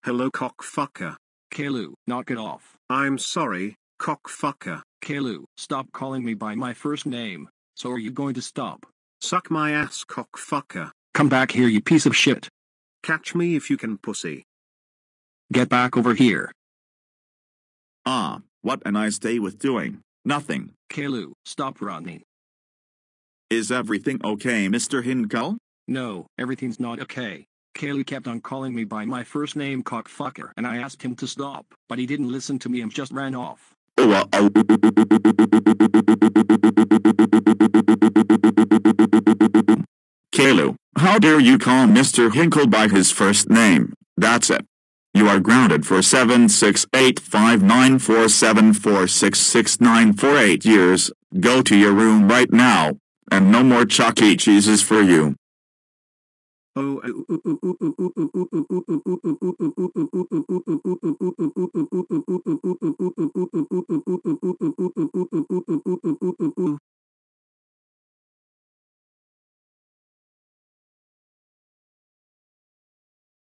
Hello, cockfucker. Caillou, knock it off. I'm sorry, cockfucker. Caillou, stop calling me by my first name. So are you going to stop? Suck my ass, cockfucker. Come back here, you piece of shit. Catch me if you can, pussy. Get back over here. Ah, what a nice day with doing nothing. Caillou, stop running. Is everything okay, Mr. Hinkle? No, everything's not okay. Caillou kept on calling me by my first name, cockfucker, and I asked him to stop, but he didn't listen to me and just ran off. Caillou, how dare you call Mr. Hinkle by his first name? That's it. You are grounded for 76859474669 for 8 years. Go to your room right now, and no more Chuck E. Cheeses for you.